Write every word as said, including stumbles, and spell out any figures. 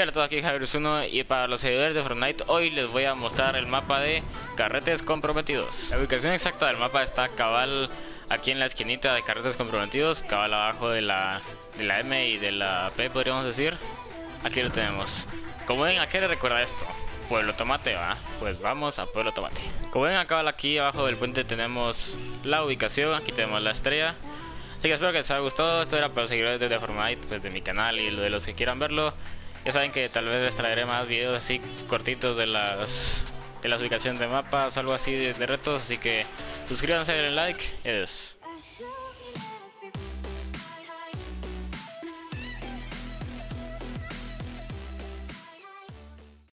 Hola a todos, aquí Javier uno y para los seguidores de Fortnite hoy les voy a mostrar el mapa de Carretes Comprometidos. La ubicación exacta del mapa está cabal aquí en la esquinita de Carretes Comprometidos, cabal abajo de la, de la M y de la P, podríamos decir. Aquí lo tenemos. Como ven, ¿a qué le recuerda esto? Pueblo Tomate, ¿va? Pues vamos a Pueblo Tomate. Como ven, acá aquí abajo del puente tenemos la ubicación, aquí tenemos la estrella. Así que espero que les haya gustado. Esto era para los seguidores de Fortnite, pues de mi canal y de los que quieran verlo. Ya saben que tal vez les traeré más videos así cortitos de las de las ubicaciones de mapas o algo así de, de retos. Así que suscríbanse, denle like y adiós.